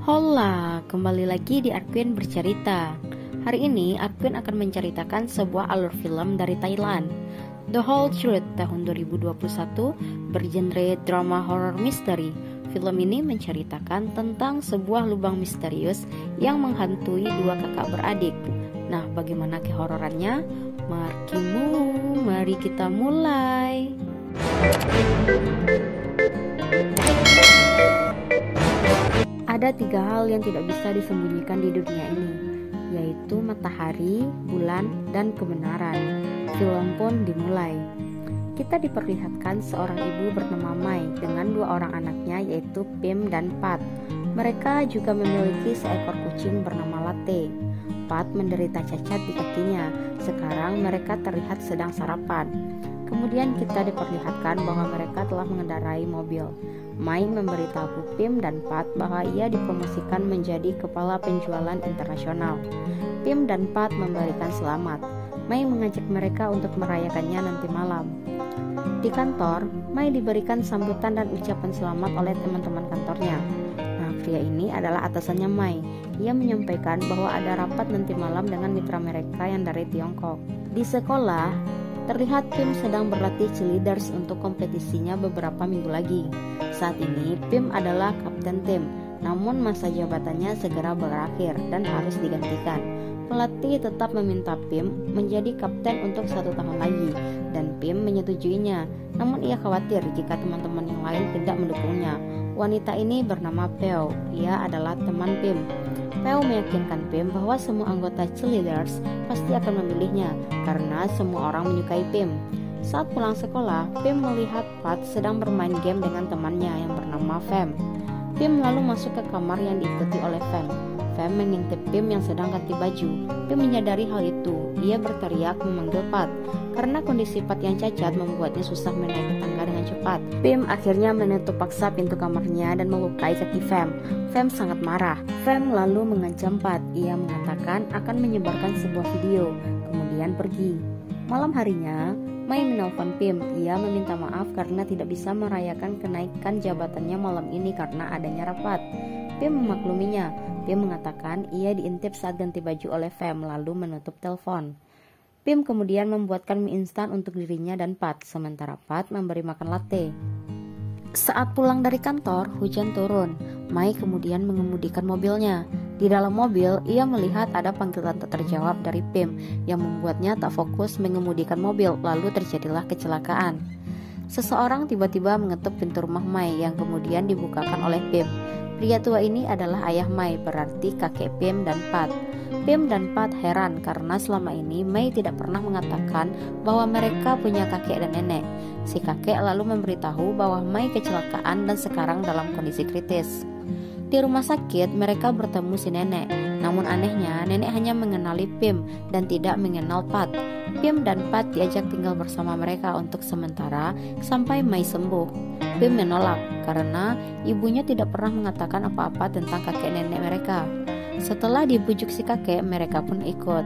Hola, kembali lagi di Arkwin Bercerita. Hari ini Arkwin akan menceritakan sebuah alur film dari Thailand, The Whole Truth tahun 2021, bergenre drama horror misteri. Film ini menceritakan tentang sebuah lubang misterius yang menghantui dua kakak beradik. Nah, bagaimana kehororannya? Mari kita mulai. Ada tiga hal yang tidak bisa disembunyikan di dunia ini, yaitu matahari, bulan, dan kebenaran. Film pun dimulai. Kita diperlihatkan seorang ibu bernama Mai dengan dua orang anaknya, yaitu Pim dan Pat. Mereka juga memiliki seekor kucing bernama Latte. Pat menderita cacat di kakinya. Sekarang mereka terlihat sedang sarapan. Kemudian kita diperlihatkan bahwa mereka telah mengendarai mobil. Mai memberitahu Pim dan Pat bahwa ia dipromosikan menjadi kepala penjualan internasional. Pim dan Pat memberikan selamat. Mai mengajak mereka untuk merayakannya nanti malam. Di kantor, Mai diberikan sambutan dan ucapan selamat oleh teman-teman kantornya. Nah, pria ini adalah atasannya Mai. Ia menyampaikan bahwa ada rapat nanti malam dengan mitra mereka yang dari Tiongkok. Di sekolah, terlihat Pim sedang berlatih cheerleaders untuk kompetisinya beberapa minggu lagi. Saat ini, Pim adalah kapten tim, namun masa jabatannya segera berakhir dan harus digantikan. Pelatih tetap meminta Pim menjadi kapten untuk 1 tahun lagi, dan Pim menyetujuinya. Namun ia khawatir jika teman-teman yang lain tidak mendukungnya. Wanita ini bernama Peo, ia adalah teman Pim. Peo meyakinkan Pim bahwa semua anggota cheerleaders pasti akan memilihnya karena semua orang menyukai Pim. Saat pulang sekolah, Pim melihat Pat sedang bermain game dengan temannya yang bernama Fem. Pim lalu masuk ke kamar yang diikuti oleh Fem. Fem mengintip Pim yang sedang ganti baju. Pim menyadari hal itu. Ia berteriak memanggil Pat. Karena kondisi Pat yang cacat membuatnya susah menaiki tangga dengan cepat. Pim akhirnya menutup paksa pintu kamarnya dan melukai kaki Fem. Fem sangat marah. Fem lalu mengancam Pat. Ia mengatakan akan menyebarkan sebuah video, kemudian pergi. Malam harinya, Mai menelpon Pim. Ia meminta maaf karena tidak bisa merayakan kenaikan jabatannya malam ini karena adanya rapat. Pim memakluminya. Pim mengatakan ia diintip saat ganti baju oleh Fem lalu menutup telepon. Pim kemudian membuatkan mie instan untuk dirinya dan Pat, sementara Pat memberi makan latte. Saat pulang dari kantor, hujan turun. Mai kemudian mengemudikan mobilnya. Di dalam mobil, ia melihat ada panggilan tak terjawab dari Pim yang membuatnya tak fokus mengemudikan mobil, lalu terjadilah kecelakaan. Seseorang tiba-tiba mengetuk pintu rumah Mai yang kemudian dibukakan oleh Pim. Pria tua ini adalah ayah Mai, berarti kakek Pim dan Pat. Pim dan Pat heran karena selama ini Mai tidak pernah mengatakan bahwa mereka punya kakek dan nenek. Si kakek lalu memberitahu bahwa Mai kecelakaan dan sekarang dalam kondisi kritis. Di rumah sakit, mereka bertemu si nenek. Namun anehnya, nenek hanya mengenali Pim dan tidak mengenal Pat. Pim dan Pat diajak tinggal bersama mereka untuk sementara sampai Mai sembuh. Pim menolak karena ibunya tidak pernah mengatakan apa-apa tentang kakek nenek mereka. Setelah dibujuk si kakek, mereka pun ikut.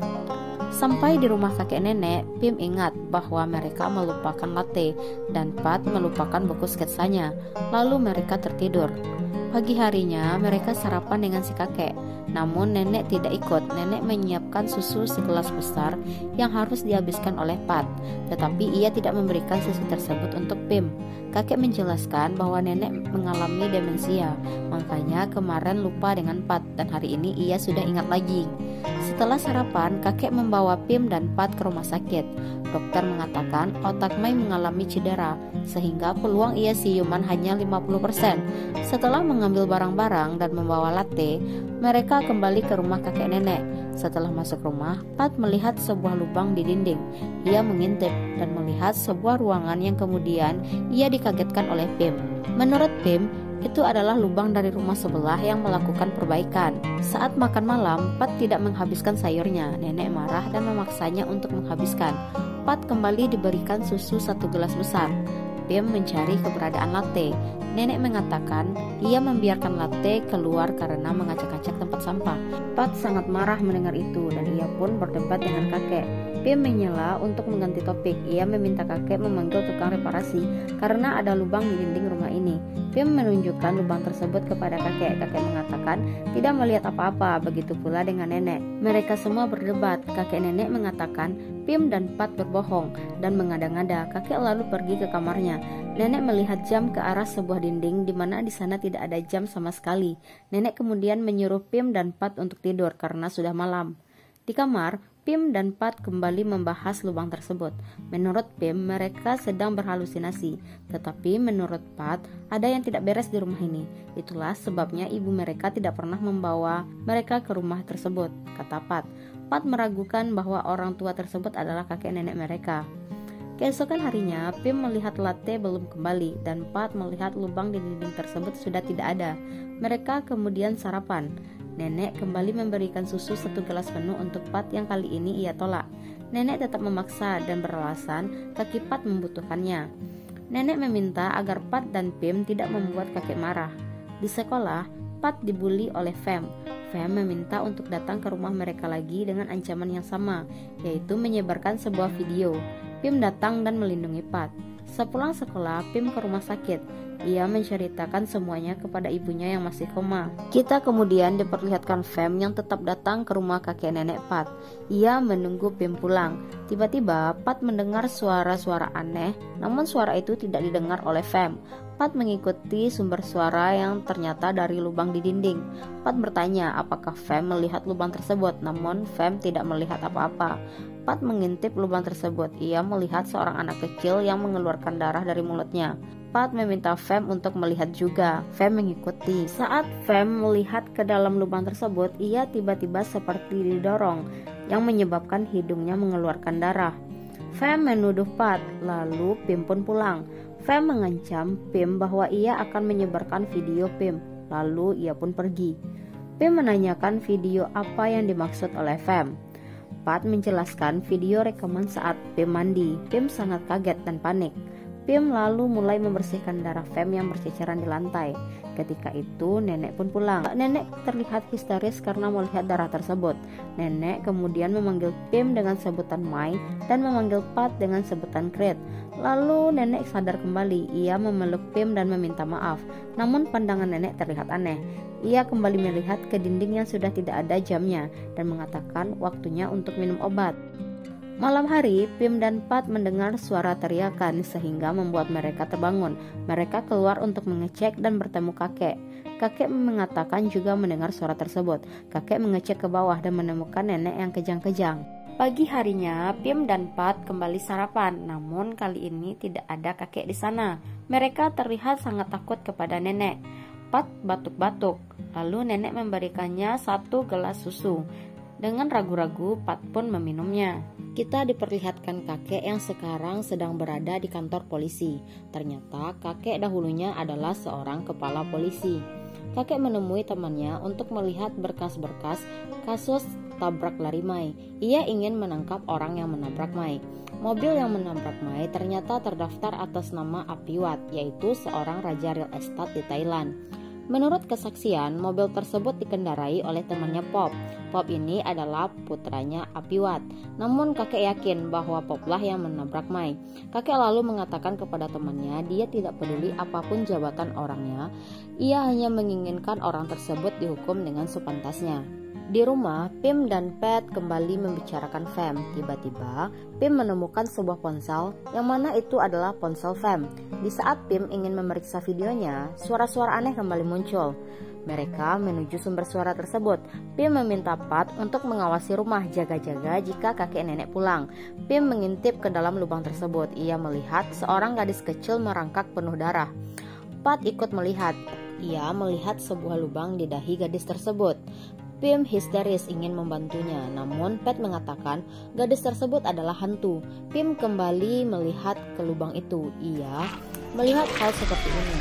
Sampai di rumah kakek nenek, Pim ingat bahwa mereka melupakan latte dan Pat melupakan buku sketsanya. Lalu mereka tertidur. Pagi harinya mereka sarapan dengan si kakek. Namun nenek tidak ikut. Nenek menyiapkan susu segelas besar yang harus dihabiskan oleh Pat. Tetapi ia tidak memberikan susu tersebut untuk Pim. Kakek menjelaskan bahwa nenek mengalami demensia. Makanya kemarin lupa dengan Pat dan hari ini ia sudah ingat lagi. Setelah sarapan, kakek membawa Pim dan Pat ke rumah sakit. Dokter mengatakan otak Mai mengalami cedera, sehingga peluang ia siuman hanya 50%. Setelah mengambil barang-barang dan membawa latte, mereka kembali ke rumah kakek nenek. Setelah masuk rumah, Pat melihat sebuah lubang di dinding. Ia mengintip dan melihat sebuah ruangan yang kemudian ia dikagetkan oleh Pim. Menurut Pim, itu adalah lubang dari rumah sebelah yang melakukan perbaikan. Saat makan malam, Pat tidak menghabiskan sayurnya. Nenek marah dan memaksanya untuk menghabiskan. Pat kembali diberikan susu 1 gelas besar. Pim mencari keberadaan latte. Nenek mengatakan ia membiarkan latte keluar karena mengacak-acak tempat sampah. Pat sangat marah mendengar itu dan ia pun berdebat dengan kakek. Pim menyela untuk mengganti topik. Ia meminta kakek memanggil tukang reparasi karena ada lubang di dinding rumah ini. Pim menunjukkan lubang tersebut kepada kakek. Kakek mengatakan tidak melihat apa-apa, begitu pula dengan nenek. Mereka semua berdebat. Kakek nenek mengatakan Pim dan Pat berbohong dan mengada-ngada. Kakek lalu pergi ke kamarnya. Nenek melihat jam ke arah sebuah dinding di mana di sana tidak ada jam sama sekali. Nenek kemudian menyuruh Pim dan Pat untuk tidur karena sudah malam. Di kamar, Pim dan Pat kembali membahas lubang tersebut. Menurut Pim, mereka sedang berhalusinasi. Tetapi menurut Pat, ada yang tidak beres di rumah ini. Itulah sebabnya ibu mereka tidak pernah membawa mereka ke rumah tersebut, kata Pat. Pat meragukan bahwa orang tua tersebut adalah kakek nenek mereka. Keesokan harinya, Pim melihat latte belum kembali dan Pat melihat lubang di dinding tersebut sudah tidak ada. Mereka kemudian sarapan. Nenek kembali memberikan susu 1 gelas penuh untuk Pat yang kali ini ia tolak. Nenek tetap memaksa dan beralasan kaki Pat membutuhkannya. Nenek meminta agar Pat dan Pim tidak membuat kakek marah. Di sekolah, Pat dibully oleh Fem. Fem meminta untuk datang ke rumah mereka lagi dengan ancaman yang sama, yaitu menyebarkan sebuah video. Pim datang dan melindungi Pat. Sepulang sekolah, Pim ke rumah sakit. Ia menceritakan semuanya kepada ibunya yang masih koma. Kita kemudian diperlihatkan Fem yang tetap datang ke rumah kakek nenek Pat. Ia menunggu Pim pulang. Tiba-tiba Pat mendengar suara-suara aneh, namun suara itu tidak didengar oleh Fem. Pat mengikuti sumber suara yang ternyata dari lubang di dinding. Pat bertanya apakah Fem melihat lubang tersebut, namun Fem tidak melihat apa-apa. Pat mengintip lubang tersebut. Ia melihat seorang anak kecil yang mengeluarkan darah dari mulutnya. Pat meminta Fem untuk melihat juga. Fem mengikuti. Saat Fem melihat ke dalam lubang tersebut, ia tiba-tiba seperti didorong, yang menyebabkan hidungnya mengeluarkan darah. Fem menuduh Pat, lalu Pim pun pulang. Fem mengancam Pim bahwa ia akan menyebarkan video Pim, lalu ia pun pergi. Pim menanyakan video apa yang dimaksud oleh Fem. Pat menjelaskan video rekaman saat Pim mandi. Pim sangat kaget dan panik. Pim lalu mulai membersihkan darah Fem yang berceceran di lantai. Ketika itu nenek pun pulang. Nenek terlihat histeris karena melihat darah tersebut. Nenek kemudian memanggil Pim dengan sebutan Mai dan memanggil Pat dengan sebutan Kret. Lalu nenek sadar kembali. Ia memeluk Pim dan meminta maaf. Namun pandangan nenek terlihat aneh. Ia kembali melihat ke dinding yang sudah tidak ada jamnya dan mengatakan waktunya untuk minum obat. Malam hari, Pim dan Pat mendengar suara teriakan sehingga membuat mereka terbangun. Mereka keluar untuk mengecek dan bertemu kakek. Kakek mengatakan juga mendengar suara tersebut. Kakek mengecek ke bawah dan menemukan nenek yang kejang-kejang. Pagi harinya, Pim dan Pat kembali sarapan, namun kali ini tidak ada kakek di sana. Mereka terlihat sangat takut kepada nenek. Pat batuk-batuk, lalu nenek memberikannya 1 gelas susu. Dengan ragu-ragu, Pat pun meminumnya. Kita diperlihatkan kakek yang sekarang sedang berada di kantor polisi. Ternyata kakek dahulunya adalah seorang kepala polisi. Kakek menemui temannya untuk melihat berkas-berkas kasus tabrak lari Mai. Ia ingin menangkap orang yang menabrak Mai. Mobil yang menabrak Mai ternyata terdaftar atas nama Apiwat, yaitu seorang raja real estate di Thailand. Menurut kesaksian, mobil tersebut dikendarai oleh temannya Pop. Pop ini adalah putranya Apiwat. Namun kakek yakin bahwa Pop lah yang menabrak Mai. Kakek lalu mengatakan kepada temannya dia tidak peduli apapun jabatan orangnya. Ia hanya menginginkan orang tersebut dihukum dengan sepantasnya. Di rumah, Pim dan Pat kembali membicarakan Fem. Tiba-tiba, Pim menemukan sebuah ponsel yang mana itu adalah ponsel Fem. Di saat Pim ingin memeriksa videonya, suara-suara aneh kembali muncul. Mereka menuju sumber suara tersebut. Pim meminta Pat untuk mengawasi rumah, jaga-jaga jika kakek nenek pulang. Pim mengintip ke dalam lubang tersebut. Ia melihat seorang gadis kecil merangkak penuh darah. Pat ikut melihat. Ia melihat sebuah lubang di dahi gadis tersebut. Pim histeris ingin membantunya, namun Pat mengatakan gadis tersebut adalah hantu. Pim kembali melihat ke lubang itu. Ia melihat hal seperti ini.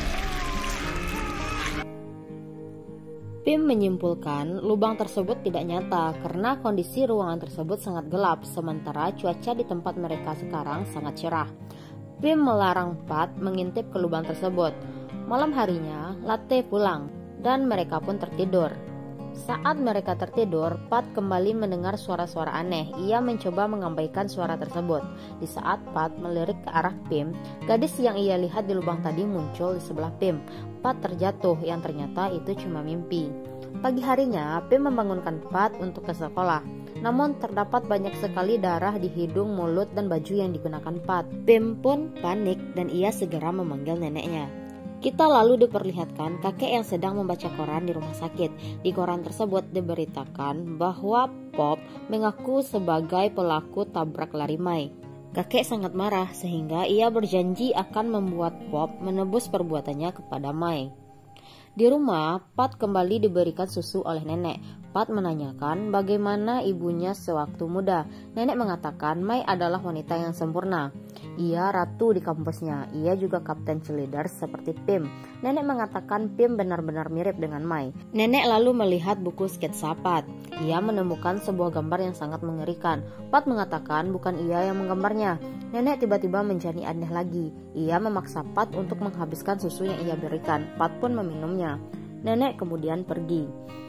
Pim menyimpulkan lubang tersebut tidak nyata karena kondisi ruangan tersebut sangat gelap, sementara cuaca di tempat mereka sekarang sangat cerah. Pim melarang Pat mengintip ke lubang tersebut. Malam harinya, Latte pulang dan mereka pun tertidur. Saat mereka tertidur, Pat kembali mendengar suara-suara aneh. Ia mencoba mengabaikan suara tersebut. Di saat Pat melirik ke arah Pim, gadis yang ia lihat di lubang tadi muncul di sebelah Pim. Pat terjatuh, yang ternyata itu cuma mimpi. Pagi harinya, Pim membangunkan Pat untuk ke sekolah. Namun terdapat banyak sekali darah di hidung, mulut, dan baju yang digunakan Pat. Pim pun panik dan ia segera memanggil neneknya. Kita lalu diperlihatkan kakek yang sedang membaca koran di rumah sakit. Di koran tersebut diberitakan bahwa Pop mengaku sebagai pelaku tabrak lari Mai. Kakek sangat marah sehingga ia berjanji akan membuat Pop menebus perbuatannya kepada Mai. Di rumah, Pat kembali diberikan susu oleh nenek. Pat menanyakan bagaimana ibunya sewaktu muda. Nenek mengatakan Mai adalah wanita yang sempurna. Ia ratu di kampusnya. Ia juga kapten cheerleaders seperti Pim. Nenek mengatakan Pim benar-benar mirip dengan Mai. Nenek lalu melihat buku sketsa Pat. Ia menemukan sebuah gambar yang sangat mengerikan. Pat mengatakan bukan ia yang menggambarnya. Nenek tiba-tiba menjadi aneh lagi. Ia memaksa Pat untuk menghabiskan susu yang ia berikan. Pat pun meminumnya. Nenek kemudian pergi.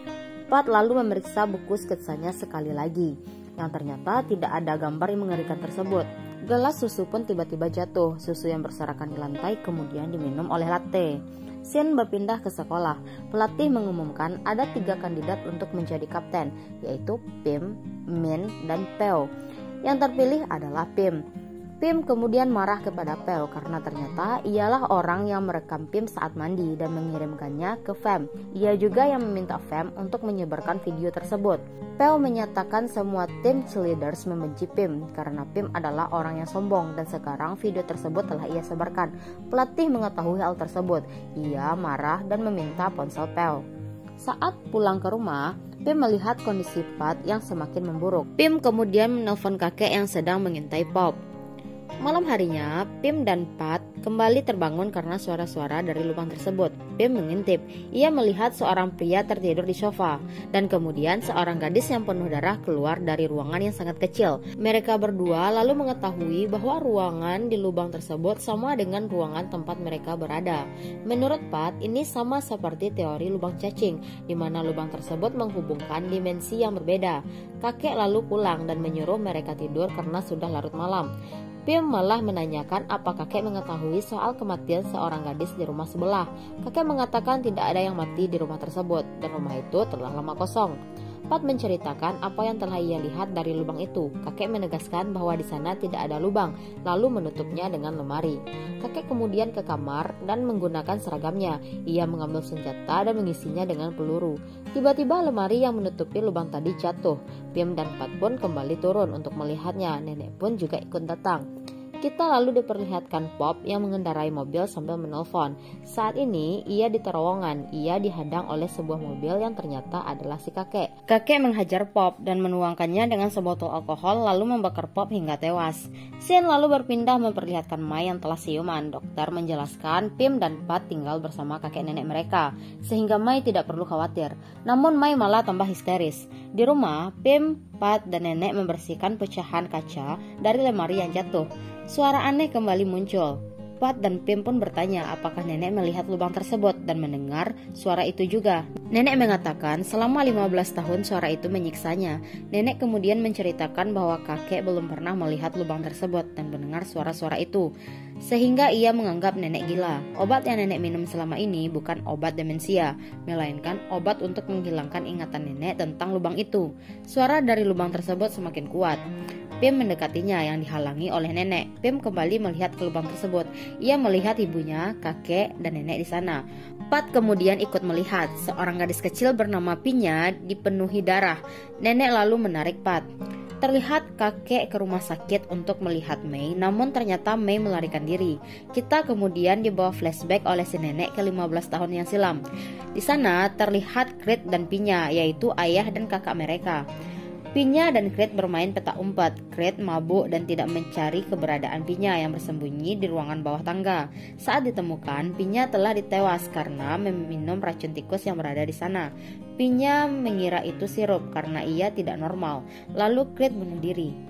Pat lalu memeriksa buku sketsanya sekali lagi. Yang ternyata tidak ada gambar yang mengerikan tersebut. Gelas susu pun tiba-tiba jatuh. Susu yang berserakan di lantai kemudian diminum oleh latte. Scene berpindah ke sekolah. Pelatih mengumumkan ada 3 kandidat untuk menjadi kapten, yaitu Pim, Min, dan Peo. Yang terpilih adalah Pim. Pim kemudian marah kepada Peo karena ternyata ialah orang yang merekam Pim saat mandi dan mengirimkannya ke Fem. Ia juga yang meminta Fem untuk menyebarkan video tersebut. Peo menyatakan semua tim cheerleaders membenci Pim karena Pim adalah orang yang sombong dan sekarang video tersebut telah ia sebarkan. Pelatih mengetahui hal tersebut. Ia marah dan meminta ponsel Peo. Saat pulang ke rumah, Pim melihat kondisi Pat yang semakin memburuk. Pim kemudian menelpon kakek yang sedang mengintai Pop. Malam harinya, Pim dan Pat kembali terbangun karena suara-suara dari lubang tersebut. Pim mengintip. Ia melihat seorang pria tertidur di sofa dan kemudian seorang gadis yang penuh darah keluar dari ruangan yang sangat kecil. Mereka berdua lalu mengetahui bahwa ruangan di lubang tersebut sama dengan ruangan tempat mereka berada. Menurut Pat, ini sama seperti teori lubang cacing, di mana lubang tersebut menghubungkan dimensi yang berbeda. Kakek lalu pulang dan menyuruh mereka tidur karena sudah larut malam. Pim malah menanyakan apa kakek mengetahui soal kematian seorang gadis di rumah sebelah. Kakek mengatakan tidak ada yang mati di rumah tersebut dan rumah itu telah lama kosong. Pat menceritakan apa yang telah ia lihat dari lubang itu. Kakek menegaskan bahwa di sana tidak ada lubang, lalu menutupnya dengan lemari. Kakek kemudian ke kamar dan menggunakan seragamnya. Ia mengambil senjata dan mengisinya dengan peluru. Tiba-tiba lemari yang menutupi lubang tadi jatuh. Pim dan Pat pun kembali turun untuk melihatnya. Nenek pun juga ikut datang. Kita lalu diperlihatkan Pop yang mengendarai mobil sambil menelpon. Saat ini ia di terowongan. Ia dihadang oleh sebuah mobil yang ternyata adalah si kakek. Kakek menghajar Pop dan menuangkannya dengan sebotol alkohol lalu membakar Pop hingga tewas. Scene lalu berpindah memperlihatkan Mai yang telah siuman. Dokter menjelaskan Pim dan Pat tinggal bersama kakek nenek mereka sehingga Mai tidak perlu khawatir. Namun Mai malah tambah histeris. Di rumah, Pim, Pat, dan nenek membersihkan pecahan kaca dari lemari yang jatuh. Suara aneh kembali muncul. Pat dan Pim pun bertanya apakah nenek melihat lubang tersebut dan mendengar suara itu juga. Nenek mengatakan selama 15 tahun suara itu menyiksanya. Nenek kemudian menceritakan bahwa kakek belum pernah melihat lubang tersebut dan mendengar suara-suara itu, sehingga ia menganggap nenek gila. Obat yang nenek minum selama ini bukan obat demensia, melainkan obat untuk menghilangkan ingatan nenek tentang lubang itu. Suara dari lubang tersebut semakin kuat. Pim mendekatinya yang dihalangi oleh nenek. Pim kembali melihat ke lubang tersebut. Ia melihat ibunya, kakek, dan nenek di sana. Pat kemudian ikut melihat. Seorang gadis kecil bernama Pinya dipenuhi darah. Nenek lalu menarik Pat. Terlihat kakek ke rumah sakit untuk melihat Mei, namun ternyata Mei melarikan diri. Kita kemudian dibawa flashback oleh si nenek ke 15 tahun yang silam. Di sana terlihat Creed dan Pinya, yaitu ayah dan kakak mereka. Pinya dan Creed bermain petak umpet. Creed mabuk dan tidak mencari keberadaan Pinya yang bersembunyi di ruangan bawah tangga. Saat ditemukan, Pinya telah ditewas karena meminum racun tikus yang berada di sana. Pinya mengira itu sirup karena ia tidak normal. Lalu Creed bunuh diri.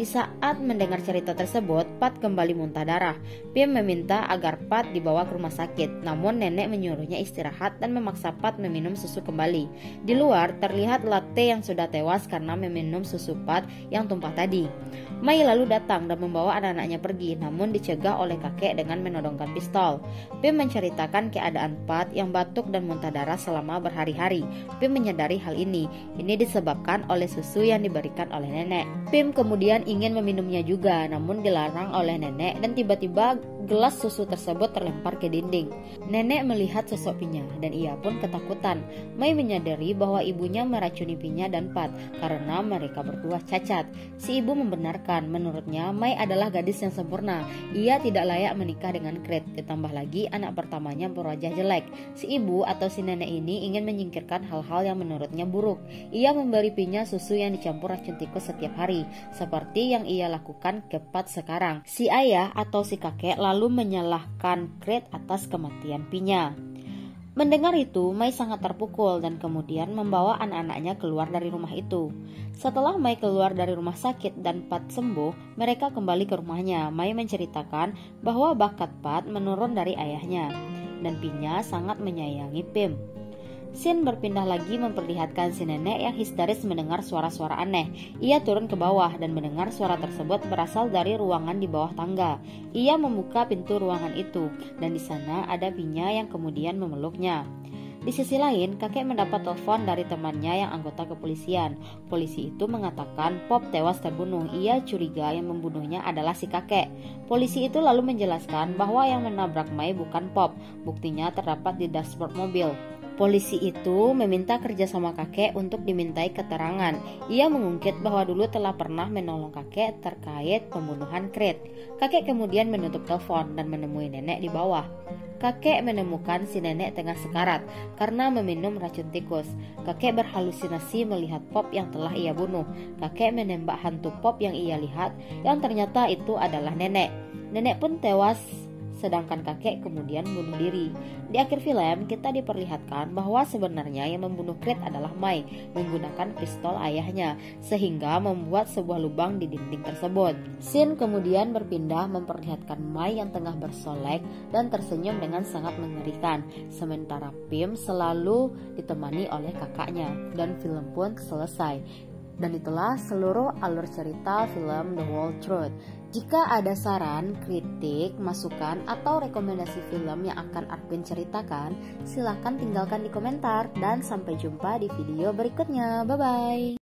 Di saat mendengar cerita tersebut, Pat kembali muntah darah. Pim meminta agar Pat dibawa ke rumah sakit, namun nenek menyuruhnya istirahat dan memaksa Pat meminum susu kembali. Di luar terlihat latte yang sudah tewas karena meminum susu Pat yang tumpah tadi. Mai lalu datang dan membawa anak-anaknya pergi, namun dicegah oleh kakek dengan menodongkan pistol. Pim menceritakan keadaan Pat yang batuk dan muntah darah selama berhari-hari. Pim menyadari hal ini. Ini disebabkan oleh susu yang diberikan oleh nenek. Pim kemudian ingin meminumnya juga, namun dilarang oleh nenek dan tiba-tiba gelas susu tersebut terlempar ke dinding. Nenek melihat sosok Pinya dan ia pun ketakutan. Mai menyadari bahwa ibunya meracuni Pinya dan Pat karena mereka berdua cacat. Si ibu membenarkan, menurutnya Mai adalah gadis yang sempurna. Ia tidak layak menikah dengan Krit. Ditambah lagi anak pertamanya berwajah jelek. Si ibu atau si nenek ini ingin menyingkirkan hal-hal yang menurutnya buruk. Ia memberi Pinya susu yang dicampur racun tikus setiap hari, seperti yang ia lakukan ke Pat sekarang. Si ayah atau si kakek lalu menyalahkan Krit atas kematian Pinya. Mendengar itu, Mai sangat terpukul dan kemudian membawa anak-anaknya keluar dari rumah itu. Setelah Mai keluar dari rumah sakit dan Pat sembuh, mereka kembali ke rumahnya. Mai menceritakan bahwa bakat Pat menurun dari ayahnya dan Pinya sangat menyayangi Pim. Scene berpindah lagi memperlihatkan si nenek yang histeris mendengar suara-suara aneh. Ia turun ke bawah dan mendengar suara tersebut berasal dari ruangan di bawah tangga. Ia membuka pintu ruangan itu dan di sana ada Pinya yang kemudian memeluknya. Di sisi lain, kakek mendapat telepon dari temannya yang anggota kepolisian. Polisi itu mengatakan Pop tewas terbunuh. Ia curiga yang membunuhnya adalah si kakek. Polisi itu lalu menjelaskan bahwa yang menabrak Mai bukan Pop. Buktinya terdapat di dashboard mobil. Polisi itu meminta kerjasama kakek untuk dimintai keterangan. Ia mengungkit bahwa dulu telah pernah menolong kakek terkait pembunuhan Krit. Kakek kemudian menutup telepon dan menemui nenek di bawah. Kakek menemukan si nenek tengah sekarat karena meminum racun tikus. Kakek berhalusinasi melihat Pop yang telah ia bunuh. Kakek menembak hantu Pop yang ia lihat, yang ternyata itu adalah nenek. Nenek pun tewas, sedangkan kakek kemudian bunuh diri. Di akhir film, kita diperlihatkan bahwa sebenarnya yang membunuh Krit adalah Mai menggunakan pistol ayahnya, sehingga membuat sebuah lubang di dinding tersebut. Scene kemudian berpindah memperlihatkan Mai yang tengah bersolek dan tersenyum dengan sangat mengerikan, sementara Pim selalu ditemani oleh kakaknya, dan film pun selesai. Dan itulah seluruh alur cerita film The Whole Truth. Jika ada saran, kritik, masukan, atau rekomendasi film yang akan Arvin ceritakan, silahkan tinggalkan di komentar. Dan sampai jumpa di video berikutnya. Bye-bye.